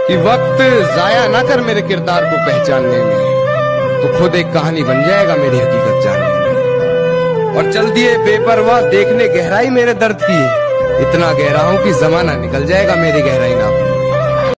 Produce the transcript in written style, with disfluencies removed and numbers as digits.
कि वक्त जाया ना कर मेरे किरदार को पहचानने में, तो खुद एक कहानी बन जाएगा मेरी हकीकत जानने में। और चल दिए बेपरवाह देखने गहराई मेरे दर्द की, इतना गहरा हूं कि जमाना निकल जाएगा मेरी गहराई नापने।